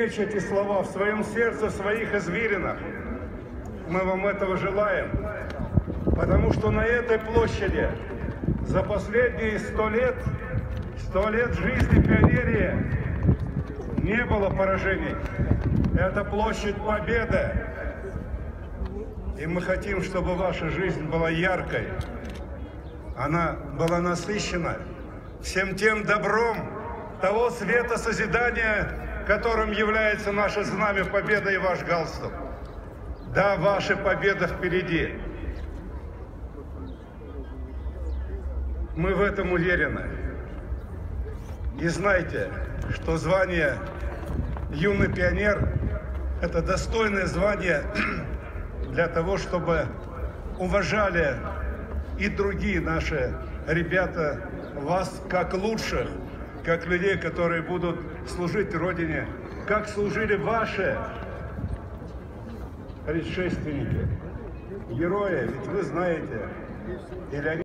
беречь эти слова в своем сердце, в своих извилинах. Мы вам этого желаем, потому что на этой площади за последние 100 лет жизни пионерии не было поражений. Это площадь Победы. И мы хотим, чтобы ваша жизнь была яркой. Она была насыщена всем тем добром того света созидания, которым является наше знамя Победы и ваш галстук. Да, ваша победа впереди. Мы в этом уверены. И знайте, что звание «Юный пионер» – это достойное звание для того, чтобы уважали и другие наши ребята вас как лучших, как людей, которые будут служить Родине, как служили ваши предшественники, герои, ведь вы знаете,